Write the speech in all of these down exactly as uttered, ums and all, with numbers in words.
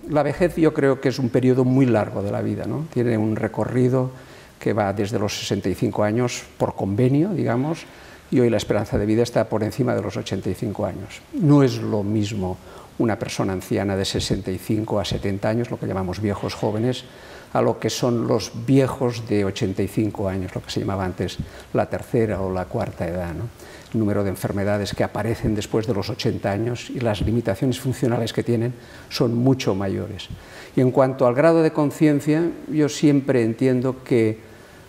la vejez yo creo que es un periodo muy largo de la vida, ¿no? Tiene un recorrido que va desde los sesenta y cinco años por convenio, digamos, y hoy la esperanza de vida está por encima de los ochenta y cinco años. No es lo mismo una persona anciana de sesenta y cinco a setenta años, lo que llamamos viejos jóvenes, a lo que son los viejos de ochenta y cinco años, lo que se llamaba antes la tercera o la cuarta edad, ¿no? El número de enfermedades que aparecen después de los ochenta años y las limitaciones funcionales que tienen son mucho mayores. Y en cuanto al grado de conciencia, yo siempre entiendo que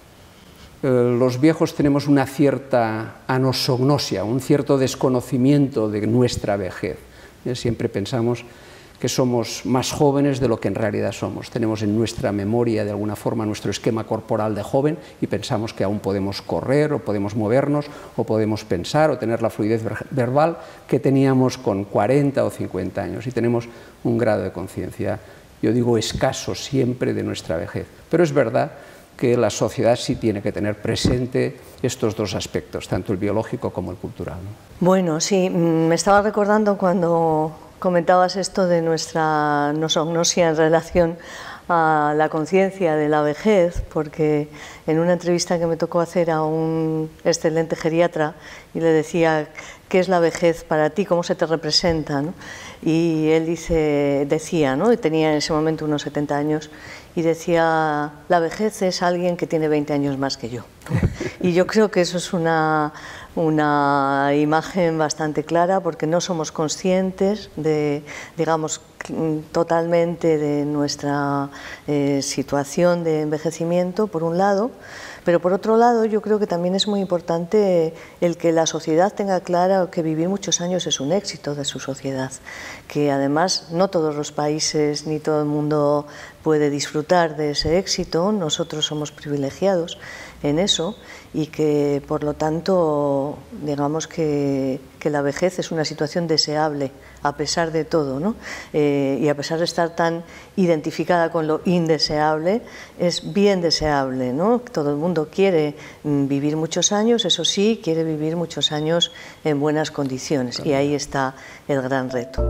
eh, los viejos tenemos una cierta anosognosia, un cierto desconocimiento de nuestra vejez. Eh, siempre pensamos que somos más jóvenes de lo que en realidad somos. Tenemos en nuestra memoria, de alguna forma, nuestro esquema corporal de joven y pensamos que aún podemos correr o podemos movernos o podemos pensar o tener la fluidez verbal que teníamos con cuarenta o cincuenta años y tenemos un grado de conciencia, yo digo, escaso siempre de nuestra vejez. Pero es verdad que la sociedad sí tiene que tener presente estos dos aspectos, tanto el biológico como el cultural, ¿no? Bueno, sí, me estaba recordando cuando comentabas esto de nuestra nosognosia en relación a la conciencia de la vejez, porque en una entrevista que me tocó hacer a un excelente geriatra y le decía, ¿qué es la vejez para ti? ¿Cómo se te representa, ¿no? Y él dice, decía, ¿no? Y tenía en ese momento unos setenta años, y decía, la vejez es alguien que tiene veinte años más que yo. Y yo creo que eso es una, una imagen bastante clara, porque no somos conscientes de, digamos, totalmente de nuestra eh, situación de envejecimiento, por un lado, pero por otro lado yo creo que también es muy importante el que la sociedad tenga claro que vivir muchos años es un éxito de su sociedad, que además no todos los países ni todo el mundo puede disfrutar de ese éxito, nosotros somos privilegiados en eso y que por lo tanto digamos que, que la vejez es una situación deseable a pesar de todo, ¿no? Eh, y a pesar de estar tan identificada con lo indeseable, es bien deseable, ¿no? Todo el mundo quiere vivir muchos años, eso sí, quiere vivir muchos años en buenas condiciones, claro. Y ahí está el gran reto.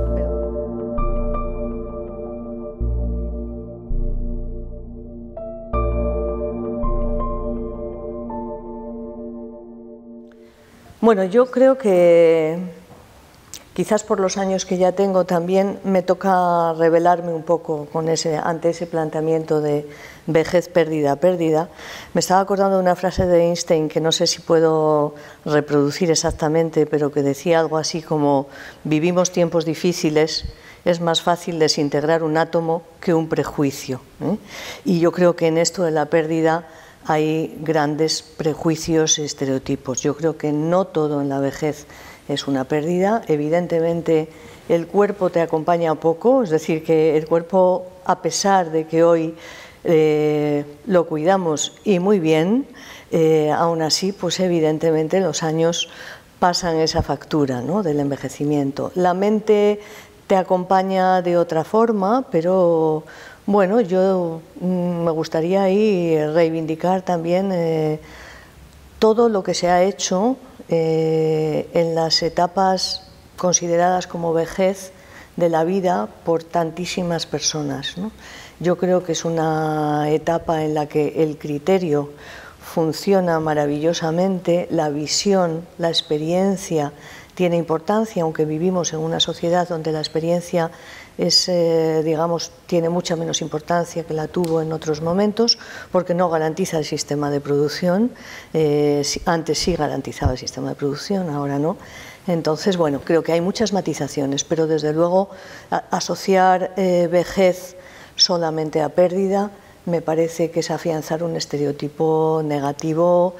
Bueno, yo creo que quizás por los años que ya tengo también me toca revelarme un poco con ese, ante ese planteamiento de vejez, pérdida, pérdida. Me estaba acordando de una frase de Einstein que no sé si puedo reproducir exactamente, pero que decía algo así como: vivimos tiempos difíciles, es más fácil desintegrar un átomo que un prejuicio, ¿eh? Y yo creo que en esto de la pérdida hay grandes prejuicios y estereotipos. Yo creo que no todo en la vejez es una pérdida. Evidentemente el cuerpo te acompaña poco, es decir, que el cuerpo, a pesar de que hoy eh, lo cuidamos y muy bien, eh, aún así, pues evidentemente los años pasan esa factura, ¿no?, del envejecimiento. La mente te acompaña de otra forma, pero bueno, yo mm, me gustaría ahí reivindicar también eh, todo lo que se ha hecho eh, en las etapas consideradas como vejez de la vida por tantísimas personas, ¿no? Yo creo que es una etapa en la que el criterio funciona maravillosamente, la visión, la experiencia tiene importancia, aunque vivimos en una sociedad donde la experiencia es, eh, digamos, tiene mucha menos importancia que la tuvo en otros momentos, porque no garantiza el sistema de producción. Eh, antes sí garantizaba el sistema de producción, ahora no. Entonces, bueno, creo que hay muchas matizaciones, pero desde luego a, asociar eh, vejez solamente a pérdida me parece que es afianzar un estereotipo negativo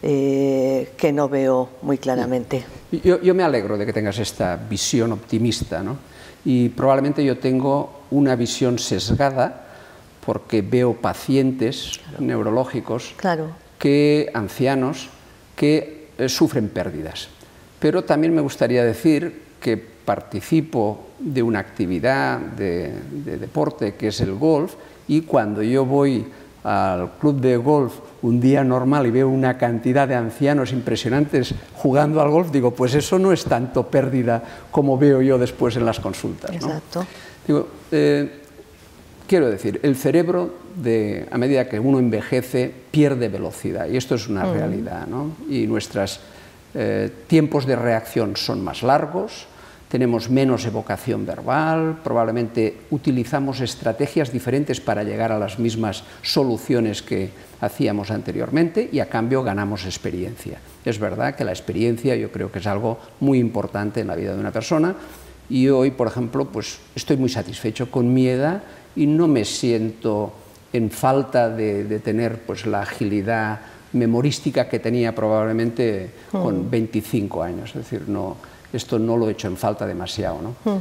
eh, que no veo muy claramente. Yo, yo me alegro de que tengas esta visión optimista, ¿no? Y probablemente yo tengo una visión sesgada porque veo pacientes claro. neurológicos, claro. que, ancianos, que eh, sufren pérdidas. Pero también me gustaría decir que participo de una actividad de, de deporte que es el golf, y cuando yo voy al club de golf un día normal y veo una cantidad de ancianos impresionantes jugando al golf, digo, pues eso no es tanto pérdida como veo yo después en las consultas, ¿no? Exacto. Digo, eh, quiero decir, el cerebro, de, a medida que uno envejece, pierde velocidad, y esto es una mm. realidad, ¿no? Y nuestros eh, tiempos de reacción son más largos, tenemos menos evocación verbal, probablemente utilizamos estrategias diferentes para llegar a las mismas soluciones que hacíamos anteriormente, y a cambio ganamos experiencia. Es verdad que la experiencia yo creo que es algo muy importante en la vida de una persona, y hoy, por ejemplo, pues estoy muy satisfecho con mi edad y no me siento en falta de, de tener pues la agilidad memorística que tenía probablemente con mm. veinticinco años, es decir, no, esto no lo he hecho en falta demasiado, ¿no? Uh-huh.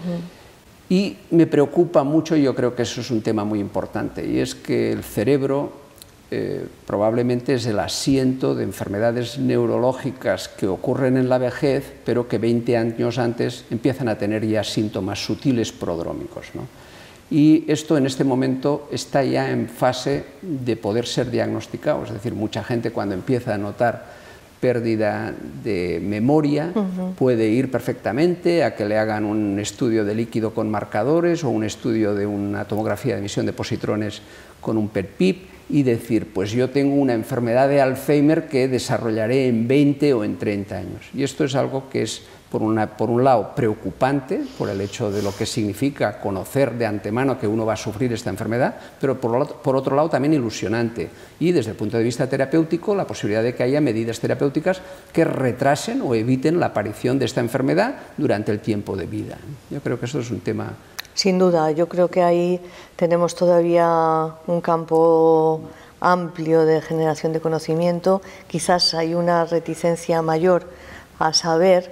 Y me preocupa mucho, y yo creo que eso es un tema muy importante, y es que el cerebro eh, probablemente es el asiento de enfermedades neurológicas que ocurren en la vejez, pero que veinte años antes empiezan a tener ya síntomas sutiles prodrómicos, ¿no? Y esto en este momento está ya en fase de poder ser diagnosticado, es decir, mucha gente cuando empieza a notar pérdida de memoria uh-huh. puede ir perfectamente a que le hagan un estudio de líquido con marcadores o un estudio de una tomografía de emisión de positrones con un P E T P I P y decir, pues yo tengo una enfermedad de Alzheimer que desarrollaré en veinte o en treinta años. Y esto es algo que es, por, una, por un lado, preocupante, por el hecho de lo que significa conocer de antemano que uno va a sufrir esta enfermedad, pero por, por otro lado también ilusionante. Y desde el punto de vista terapéutico, la posibilidad de que haya medidas terapéuticas que retrasen o eviten la aparición de esta enfermedad durante el tiempo de vida. Yo creo que eso es un tema... Sin duda, yo creo que ahí tenemos todavía un campo amplio de generación de conocimiento. Quizás hay una reticencia mayor a saber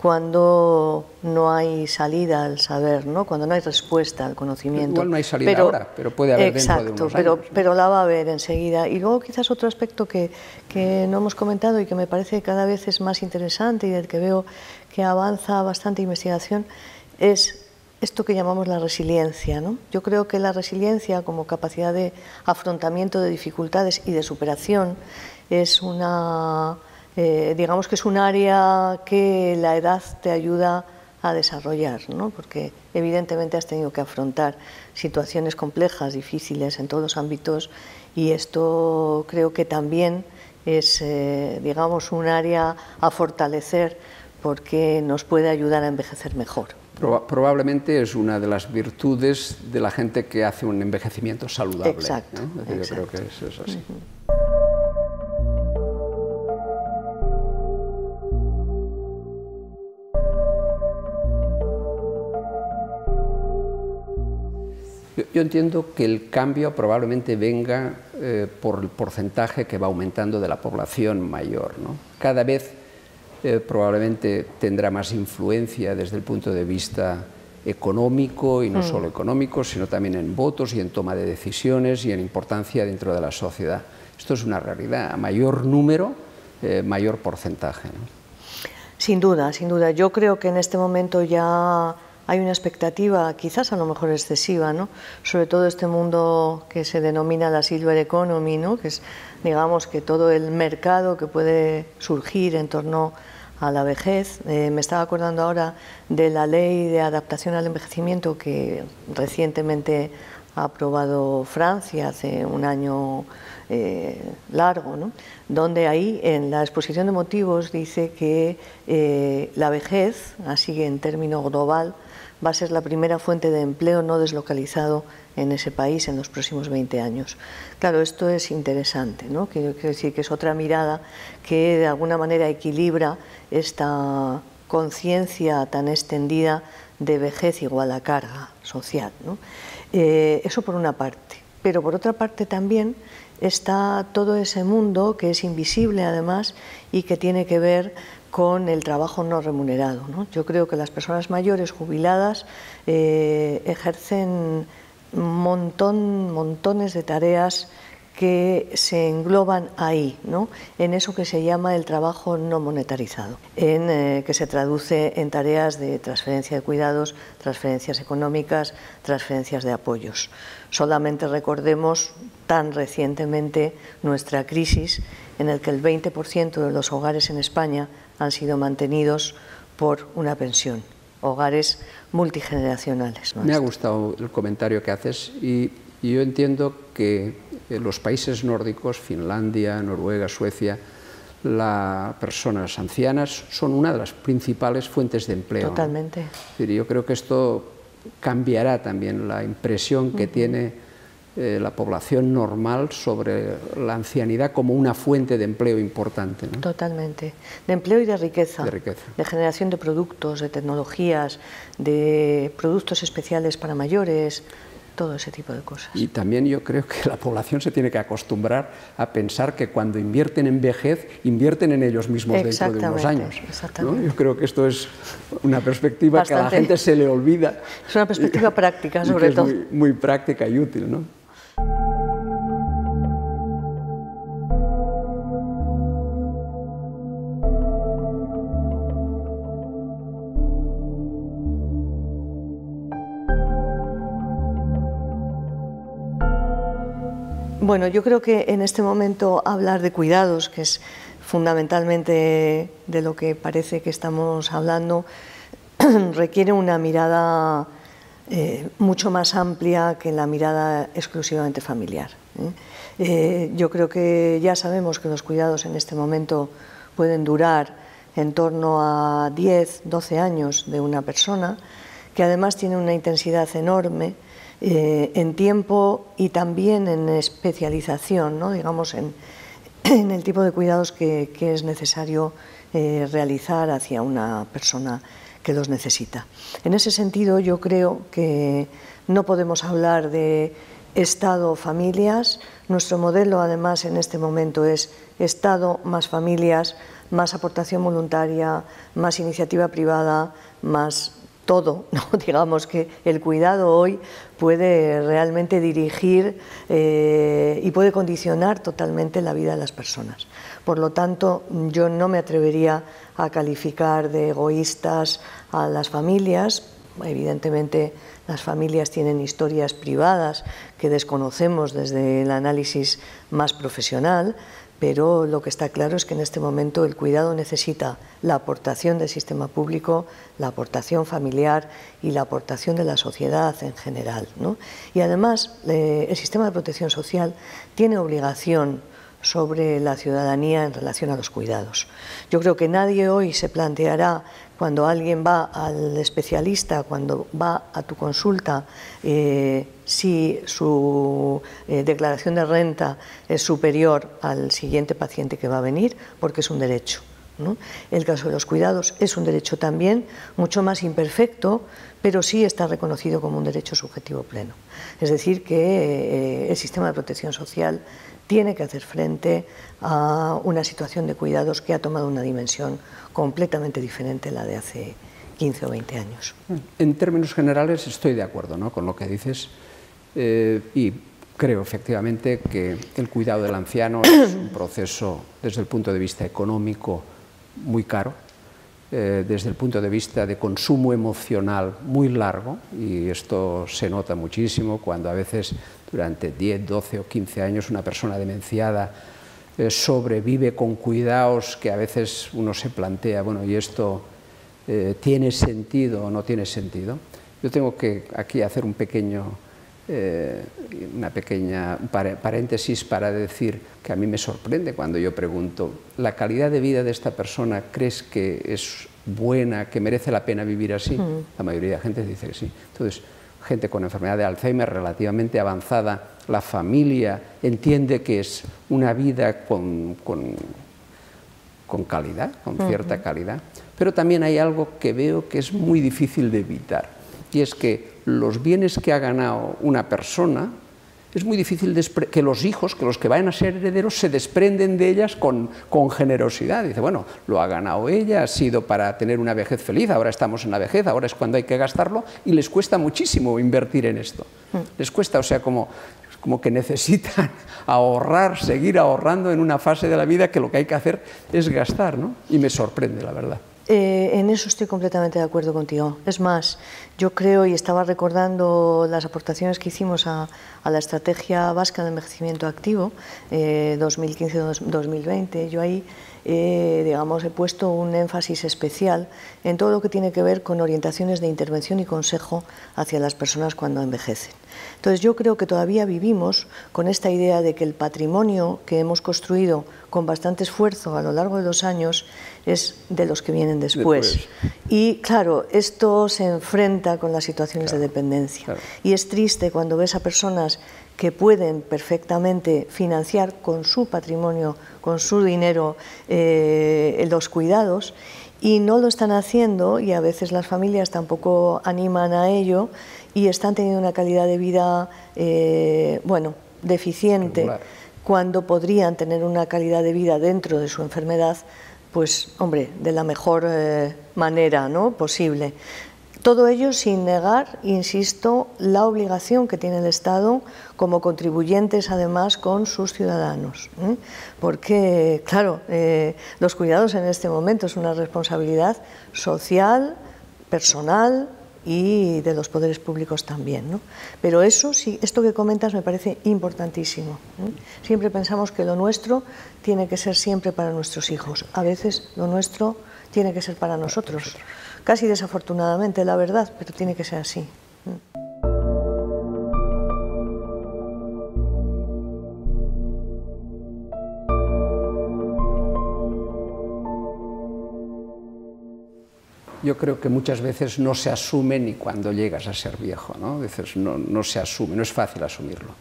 cuando no hay salida al saber, ¿no? Cuando no hay respuesta al conocimiento. Igual no hay salida pero, ahora, pero puede haber exacto, dentro de unos pero, años. pero la va a haber enseguida. Y luego quizás otro aspecto que, que no hemos comentado y que me parece que cada vez es más interesante y del que veo que avanza bastante investigación es esto que llamamos la resiliencia, ¿no? Yo creo que la resiliencia como capacidad de afrontamiento de dificultades y de superación es una, eh, digamos que es un área que la edad te ayuda a desarrollar, ¿no? Porque evidentemente has tenido que afrontar situaciones complejas, difíciles en todos los ámbitos, y esto creo que también es, eh, digamos, un área a fortalecer porque nos puede ayudar a envejecer mejor. Probablemente es una de las virtudes de la gente que hace un envejecimiento saludable. Exacto, ¿no? Es decir, exacto. Yo creo que eso es así. Uh-huh. yo, yo entiendo que el cambio probablemente venga eh, por el porcentaje que va aumentando de la población mayor, ¿no? Cada vez Eh, probablemente tendrá más influencia desde el punto de vista económico, y no mm. solo económico, sino también en votos y en toma de decisiones y en importancia dentro de la sociedad. Esto es una realidad. A mayor número, eh, mayor porcentaje, ¿no? Sin duda, sin duda. Yo creo que en este momento ya hay una expectativa, quizás a lo mejor excesiva, ¿no? Sobre todo este mundo que se denomina la Silver Economy, ¿no? Que es, digamos, que todo el mercado que puede surgir en torno a la vejez. Eh, me estaba acordando ahora de la ley de adaptación al envejecimiento que recientemente ha aprobado Francia hace un año eh, largo, ¿no? Donde ahí en la exposición de motivos dice que eh, la vejez, así en término global, va a ser la primera fuente de empleo no deslocalizado en ese país en los próximos veinte años. Claro, esto es interesante, ¿no? Quiero decir que es otra mirada que de alguna manera equilibra esta conciencia tan extendida de vejez igual a carga social, ¿no? Eh, eso por una parte, pero por otra parte también está todo ese mundo que es invisible además y que tiene que ver con el trabajo no remunerado, ¿no? Yo creo que las personas mayores jubiladas eh, ejercen montón, montones de tareas que se engloban ahí, ¿no? En eso que se llama el trabajo no monetarizado, en, eh, que se traduce en tareas de transferencia de cuidados, transferencias económicas, transferencias de apoyos. Solamente recordemos tan recientemente nuestra crisis en el que el veinte por ciento de los hogares en España han sido mantenidos por una pensión, hogares multigeneracionales, ¿no? Me ha gustado el comentario que haces y Y yo entiendo que en los países nórdicos, Finlandia, Noruega, Suecia, las personas ancianas son una de las principales fuentes de empleo. Totalmente. ¿No? Yo creo que esto cambiará también la impresión que uh-huh. tiene eh, la población normal sobre la ancianidad como una fuente de empleo importante, ¿no? Totalmente. De empleo y de riqueza. De riqueza. De generación de productos, de tecnologías, de productos especiales para mayores, todo ese tipo de cosas. Y también yo creo que la población se tiene que acostumbrar a pensar que cuando invierten en vejez, invierten en ellos mismos dentro de unos años, ¿no? Yo creo que esto es una perspectiva Bastante. que a la gente se le olvida. Es una perspectiva y, práctica, sobre y que todo. Es muy, muy práctica y útil, ¿no? Bueno, yo creo que en este momento hablar de cuidados, que es fundamentalmente de lo que parece que estamos hablando, requiere una mirada eh, mucho más amplia que la mirada exclusivamente familiar, ¿eh? Eh, yo creo que ya sabemos que los cuidados en este momento pueden durar en torno a diez, doce años de una persona, que además tiene una intensidad enorme, Eh, en tiempo y también en especialización, ¿no? Digamos, en, en el tipo de cuidados que, que es necesario eh, realizar hacia una persona que los necesita. En ese sentido, yo creo que no podemos hablar de Estado o familias. Nuestro modelo, además, en este momento es Estado más familias, más aportación voluntaria, más iniciativa privada, más todo, ¿no? Digamos que el cuidado hoy puede realmente dirigir eh, y puede condicionar totalmente la vida de las personas. Por lo tanto, yo no me atrevería a calificar de egoístas a las familias. Evidentemente, las familias tienen historias privadas que desconocemos desde el análisis más profesional, pero lo que está claro es que en este momento el cuidado necesita la aportación del sistema público, la aportación familiar y la aportación de la sociedad en general, ¿no? Y además, eh, el sistema de protección social tiene obligación sobre la ciudadanía en relación a los cuidados. Yo creo que nadie hoy se planteará, cuando alguien va al especialista, cuando va a tu consulta, eh, si su eh, declaración de renta es superior al siguiente paciente que va a venir, porque es un derecho, ¿no? El caso de los cuidados es un derecho también, mucho más imperfecto, pero sí está reconocido como un derecho subjetivo pleno. Es decir, que eh, el sistema de protección social tiene que hacer frente a una situación de cuidados que ha tomado una dimensión completamente diferente a la de hace quince o veinte años. En términos generales estoy de acuerdo, ¿no?, con lo que dices, eh, y creo efectivamente que el cuidado del anciano es un proceso desde el punto de vista económico muy caro, eh, desde el punto de vista de consumo emocional muy largo, y esto se nota muchísimo cuando a veces durante diez, doce o quince años una persona demenciada eh, sobrevive con cuidados que a veces uno se plantea, bueno, ¿y esto eh, tiene sentido o no tiene sentido? Yo tengo que aquí hacer un pequeño, eh, una pequeña paréntesis para decir que a mí me sorprende cuando yo pregunto, ¿la calidad de vida de esta persona crees que es buena, que merece la pena vivir así? Mm. La mayoría de la gente dice que sí. Entonces, gente con enfermedad de Alzheimer relativamente avanzada, la familia entiende que es una vida con, con, con calidad, con cierta uh-huh. calidad, pero también hay algo que veo que es muy difícil de evitar, y es que los bienes que ha ganado una persona, es muy difícil que los hijos, que los que vayan a ser herederos, se desprenden de ellas con, con generosidad. Dice, bueno, lo ha ganado ella, ha sido para tener una vejez feliz, ahora estamos en la vejez, ahora es cuando hay que gastarlo, y les cuesta muchísimo invertir en esto. Les cuesta, o sea, como, como que necesitan ahorrar, seguir ahorrando en una fase de la vida que lo que hay que hacer es gastar, ¿no? Y me sorprende, la verdad. Eh, en eso estoy completamente de acuerdo contigo. Es más, yo creo, y estaba recordando las aportaciones que hicimos a, a la Estrategia Vasca de Envejecimiento Activo, eh, dos mil quince a dos mil veinte, yo ahí eh, digamos, he puesto un énfasis especial en todo lo que tiene que ver con orientaciones de intervención y consejo hacia las personas cuando envejecen. Entonces yo creo que todavía vivimos con esta idea de que el patrimonio que hemos construido con bastante esfuerzo a lo largo de los años es de los que vienen después. después. Y claro, esto se enfrenta con las situaciones claro, de dependencia. Claro. Y es triste cuando ves a personas que pueden perfectamente financiar con su patrimonio, con su dinero, eh, los cuidados, y no lo están haciendo, y a veces las familias tampoco animan a ello, y están teniendo una calidad de vida, eh, bueno, deficiente, regular, cuando podrían tener una calidad de vida dentro de su enfermedad, pues, hombre, de la mejor eh, manera, ¿no?, posible. Todo ello sin negar, insisto, la obligación que tiene el Estado como contribuyentes, además, con sus ciudadanos. ¿eh? Porque, claro, eh, los cuidados en este momento es una responsabilidad social, personal y de los poderes públicos también, ¿no? Pero eso, sí, esto que comentas me parece importantísimo. ¿eh? Siempre pensamos que lo nuestro tiene que ser siempre para nuestros hijos. A veces lo nuestro tiene que ser para nosotros. Casi desafortunadamente, la verdad, pero tiene que ser así. Yo creo que muchas veces no se asume ni cuando llegas a ser viejo, ¿no? A veces no, no se asume, no es fácil asumirlo.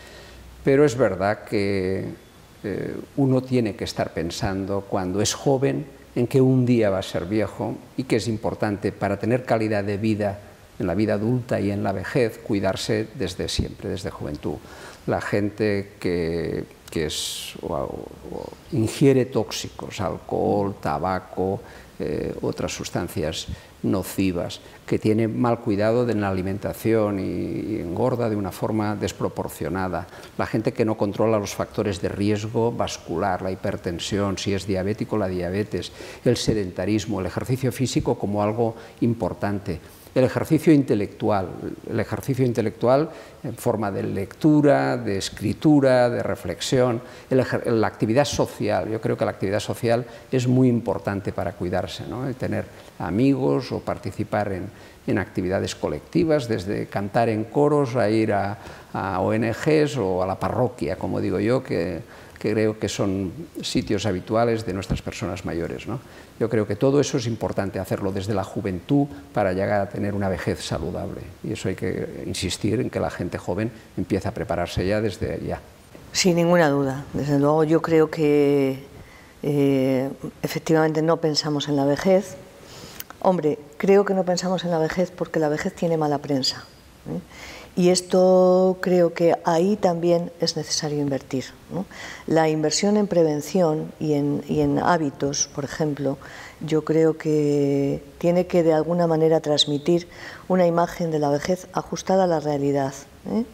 Pero es verdad que eh, uno tiene que estar pensando cuando es joven en que un día va a ser viejo y que es importante para tener calidad de vida en la vida adulta y en la vejez, cuidarse desde siempre, desde juventud. La gente que, que es, o, o, ingiere tóxicos, alcohol, tabaco, eh, otras sustancias nocivas, que tiene mal cuidado de la alimentación y, y engorda de una forma desproporcionada, la gente que no controla los factores de riesgo vascular, la hipertensión, si es diabético, la diabetes, el sedentarismo, el ejercicio físico como algo importante. El ejercicio intelectual, el ejercicio intelectual en forma de lectura, de escritura, de reflexión, el, la actividad social. Yo creo que la actividad social es muy importante para cuidarse, ¿no? El tener amigos o participar en, en actividades colectivas, desde cantar en coros a ir a, a O N Ges o a la parroquia, como digo yo, que que creo que son sitios habituales de nuestras personas mayores, ¿no? Yo creo que todo eso es importante hacerlo desde la juventud para llegar a tener una vejez saludable, y eso hay que insistir en que la gente joven empiece a prepararse ya desde ya. Sin ninguna duda, desde luego yo creo que eh, efectivamente no pensamos en la vejez. Hombre, creo que no pensamos en la vejez porque la vejez tiene mala prensa, ¿eh? Y esto creo que ahí también es necesario invertir, ¿no? La inversión en prevención y en, y en hábitos, por ejemplo, yo creo que tiene que de alguna manera transmitir una imagen de la vejez ajustada a la realidad, ¿eh?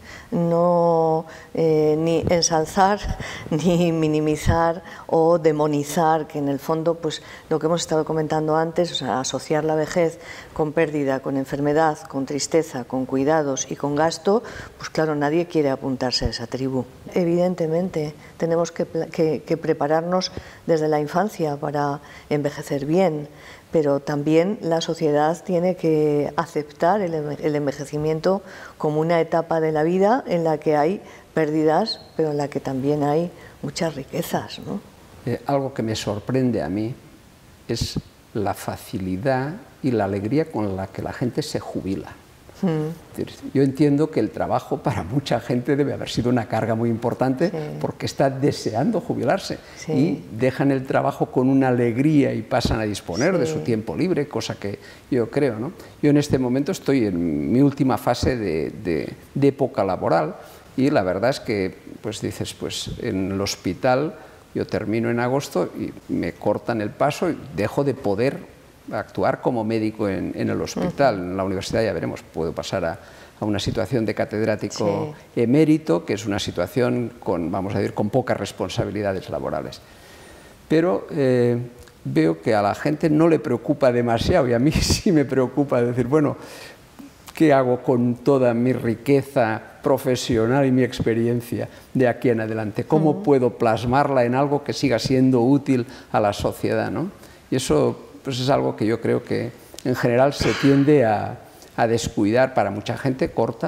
No eh, ni ensalzar ni minimizar o demonizar, que en el fondo pues lo que hemos estado comentando antes, o sea, asociar la vejez con pérdida, con enfermedad, con tristeza, con cuidados y con gasto, pues claro, nadie quiere apuntarse a esa tribu. Evidentemente tenemos que, que, que prepararnos desde la infancia para envejecer bien, pero también la sociedad tiene que aceptar el envejecimiento como una etapa de la vida en la que hay pérdidas, pero en la que también hay muchas riquezas, ¿no? Eh, algo que me sorprende a mí es la facilidad y la alegría con la que la gente se jubila. Mm. Yo entiendo que el trabajo para mucha gente debe haber sido una carga muy importante, sí, porque está deseando jubilarse, sí, y dejan el trabajo con una alegría y pasan a disponer, sí, de su tiempo libre, cosa que yo creo, ¿no? Yo en este momento estoy en mi última fase de, de, de época laboral y la verdad es que pues dices, pues en el hospital yo termino en agosto y me cortan el paso y dejo de poder actuar como médico en, en el hospital. Uh-huh. En la universidad ya veremos, puedo pasar a, a una situación de catedrático, sí, emérito, que es una situación con, vamos a decir, con pocas responsabilidades laborales. Pero eh, veo que a la gente no le preocupa demasiado, y a mí sí me preocupa decir, bueno, ¿qué hago con toda mi riqueza profesional y mi experiencia de aquí en adelante? ¿Cómo uh-huh. puedo plasmarla en algo que siga siendo útil a la sociedad, ¿no? Y eso pues es algo que yo creo que en general se tiende a, a descuidar para mucha gente corta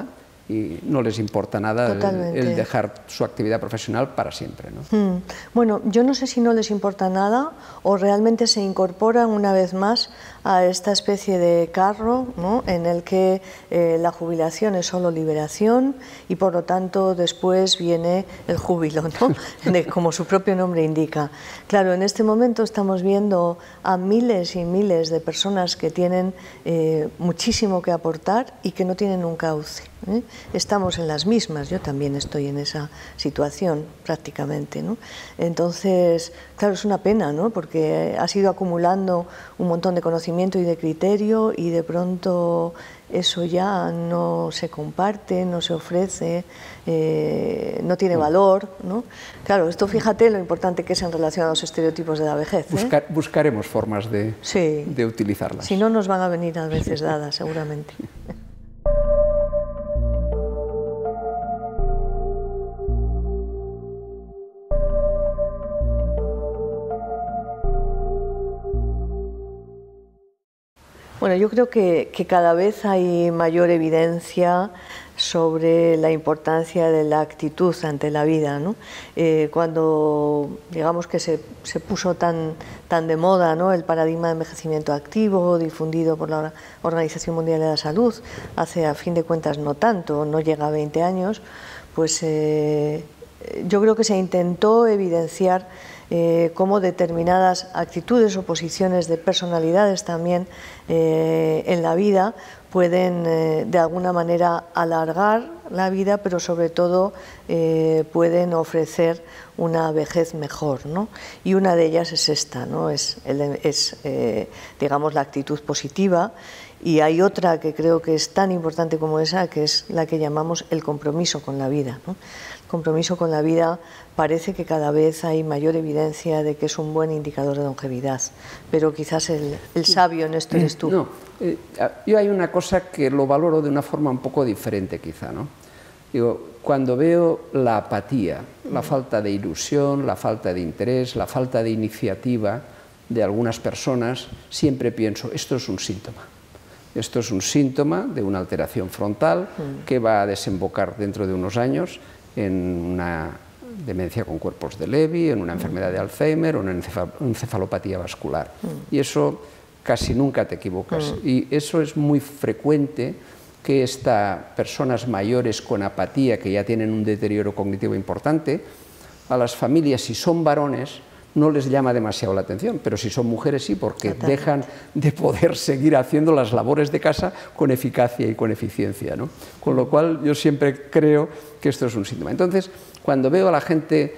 y no les importa nada el, el dejar su actividad profesional para siempre, ¿no? Mm. Bueno, yo no sé si no les importa nada o realmente se incorporan una vez más a esta especie de carro, ¿no?, en el que eh, la jubilación es solo liberación y por lo tanto después viene el júbilo, ¿no?, de, como su propio nombre indica. Claro, en este momento estamos viendo a miles y miles de personas que tienen eh, muchísimo que aportar y que no tienen un cauce, ¿eh? Estamos en las mismas, yo también estoy en esa situación prácticamente, ¿no? Entonces, claro, es una pena, ¿no?, porque has ido acumulando un montón de conocimiento y de criterio y de pronto eso ya no se comparte, no se ofrece, eh, no tiene valor, ¿no? Claro, esto fíjate lo importante que es en relación a los estereotipos de la vejez, ¿eh? Buscar, buscaremos formas de, sí. de utilizarlas. Si no, nos van a venir a veces dadas, seguramente. Bueno, yo creo que, que cada vez hay mayor evidencia sobre la importancia de la actitud ante la vida, ¿no? Eh, cuando, digamos que se, se puso tan, tan de moda, ¿no?, el paradigma de envejecimiento activo, difundido por la Organización Mundial de la Salud, hace a fin de cuentas no tanto, no llega a veinte años, pues eh, yo creo que se intentó evidenciar Eh, cómo determinadas actitudes o posiciones de personalidades también eh, en la vida pueden eh, de alguna manera alargar la vida, pero sobre todo eh, pueden ofrecer una vejez mejor, ¿no? Y una de ellas es esta, ¿no? Es, el, es eh, digamos, la actitud positiva. Y hay otra que creo que es tan importante como esa, que es la que llamamos el compromiso con la vida, ¿no? Compromiso con la vida parece que cada vez hay mayor evidencia de que es un buen indicador de longevidad, pero quizás el, el sabio en esto eres tú. No, eh, yo hay una cosa que lo valoro de una forma un poco diferente quizá, ¿no? Digo, cuando veo la apatía, la falta de ilusión, la falta de interés, la falta de iniciativa de algunas personas, siempre pienso, esto es un síntoma. Esto es un síntoma de una alteración frontal que va a desembocar dentro de unos años en una demencia con cuerpos de Lewy, en una enfermedad de Alzheimer o en una encefalopatía vascular. Y eso casi nunca te equivocas. Y eso es muy frecuente, que estas personas mayores con apatía, que ya tienen un deterioro cognitivo importante, a las familias, si son varones, no les llama demasiado la atención, pero si son mujeres sí, porque Totalmente. Dejan de poder seguir haciendo las labores de casa con eficacia y con eficiencia, ¿no? Con lo cual yo siempre creo que esto es un síntoma. Entonces, cuando veo a la gente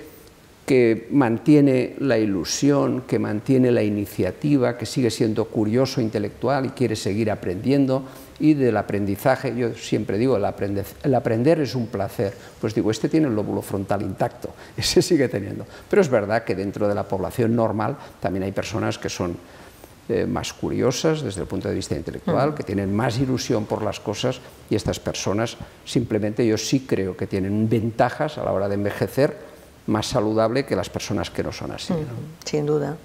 que mantiene la ilusión, que mantiene la iniciativa, que sigue siendo curioso, intelectual y quiere seguir aprendiendo, y del aprendizaje, yo siempre digo, el aprender, el aprender es un placer, pues digo, este tiene el lóbulo frontal intacto, ese sigue teniendo. Pero es verdad que dentro de la población normal también hay personas que son eh, más curiosas desde el punto de vista intelectual, uh-huh. que tienen más ilusión por las cosas, y estas personas simplemente yo sí creo que tienen ventajas a la hora de envejecer más saludable que las personas que no son así, ¿no? Uh-huh. Sin duda.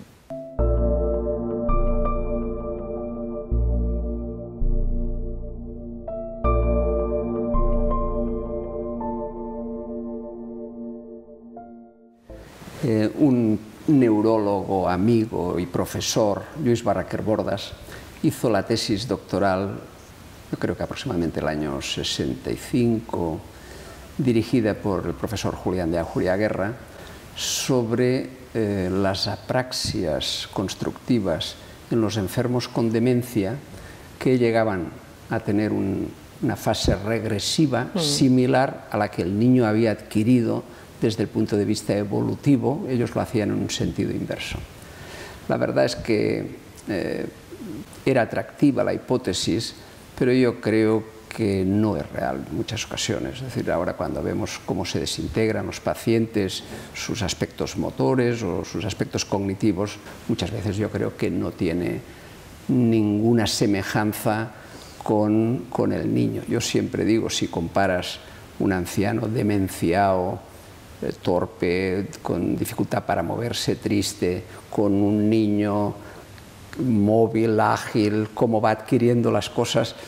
Eh, un neurólogo, amigo y profesor, Lluís Barraquer Bordas, hizo la tesis doctoral, yo creo que aproximadamente el año sesenta y cinco, dirigida por el profesor Julián de Ajuriaguerra, sobre eh, las apraxias constructivas en los enfermos con demencia que llegaban a tener un, una fase regresiva mm. similar a la que el niño había adquirido desde el punto de vista evolutivo. Ellos lo hacían en un sentido inverso. La verdad es que eh, era atractiva la hipótesis, pero yo creo que no es real en muchas ocasiones. Es decir, ahora cuando vemos cómo se desintegran los pacientes, sus aspectos motores o sus aspectos cognitivos, muchas veces yo creo que no tiene ninguna semejanza con, con el niño. Yo siempre digo, si comparas un anciano demenciado, torpe, con dificultad para moverse, triste, con un niño móvil, ágil, cómo va adquiriendo las cosas,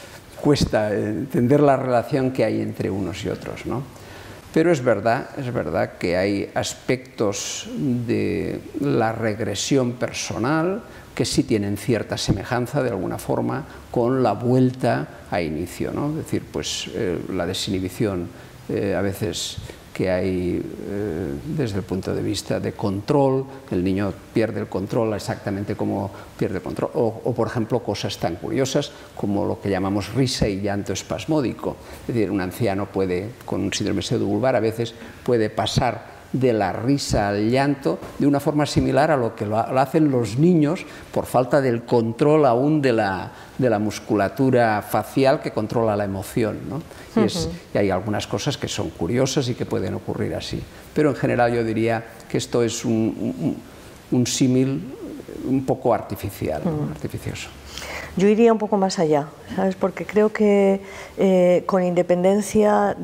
cuesta entender la relación que hay entre unos y otros, ¿no? Pero es verdad, es verdad que hay aspectos de la regresión personal que sí tienen cierta semejanza, de alguna forma, con la vuelta a inicio, ¿no? Es decir, pues eh, la desinhibición eh, a veces que hay eh, desde el punto de vista de control, el niño pierde el control exactamente como pierde el control, o, o por ejemplo cosas tan curiosas como lo que llamamos risa y llanto espasmódico. Es decir, un anciano puede, con un síndrome pseudovulvar, a veces puede pasar de la risa al llanto de una forma similar a lo que lo hacen los niños por falta del control aún de la, de la musculatura facial que controla la emoción, ¿no? Y, es, y hay algunas cosas que son curiosas y que pueden ocurrir así. Pero en general yo diría que esto es un, un, un símil un poco artificial, ¿no? Artificioso. Yo iría un poco más allá, ¿sabes? Porque creo que eh, con independencia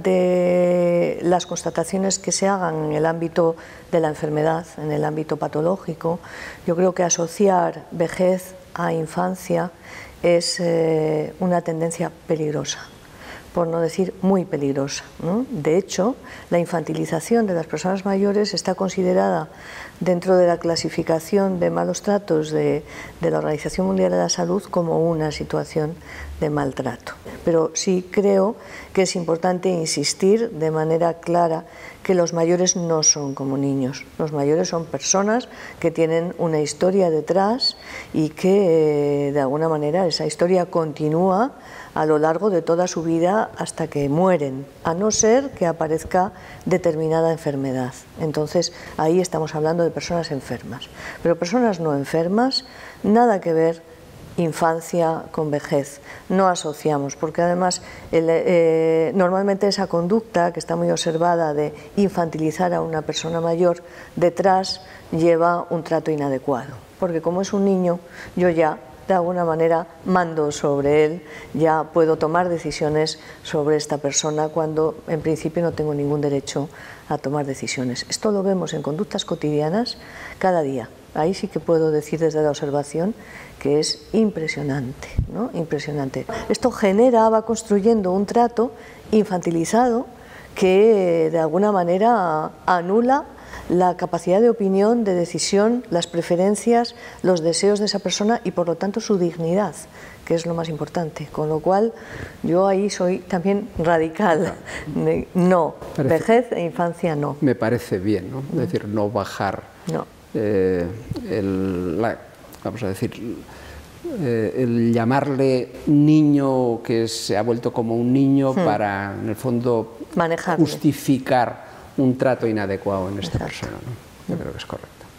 de las constataciones que se hagan en el ámbito de la enfermedad, en el ámbito patológico, yo creo que asociar vejez a infancia es eh, una tendencia peligrosa, por no decir muy peligrosa, ¿no? De hecho, la infantilización de las personas mayores está considerada dentro de la clasificación de malos tratos de, de la Organización Mundial de la Salud como una situación de maltrato. Pero sí creo que es importante insistir de manera clara que los mayores no son como niños. Los mayores son personas que tienen una historia detrás y que eh, de alguna manera esa historia continúa a lo largo de toda su vida hasta que mueren, a no ser que aparezca determinada enfermedad. Entonces ahí estamos hablando de personas enfermas. Pero personas no enfermas, nada que ver infancia con vejez, no asociamos, porque además el, eh, normalmente esa conducta que está muy observada de infantilizar a una persona mayor, detrás lleva un trato inadecuado, porque como es un niño, yo ya de alguna manera mando sobre él, ya puedo tomar decisiones sobre esta persona cuando en principio no tengo ningún derecho a tomar decisiones. Esto lo vemos en conductas cotidianas cada día. Ahí sí que puedo decir desde la observación que es impresionante, ¿no? Impresionante. Esto genera, va construyendo un trato infantilizado que de alguna manera anula la capacidad de opinión, de decisión, las preferencias, los deseos de esa persona y por lo tanto su dignidad, que es lo más importante. Con lo cual yo ahí soy también radical. No, parece, vejez e infancia no. Me parece bien, ¿no? Es decir, no bajar no. Eh, el, la, vamos a decir, eh, el llamarle niño que se ha vuelto como un niño hmm. para, en el fondo, manejarle, justificar un trato inadecuado en esta Exacto. persona, ¿no? Yo creo que es correcto.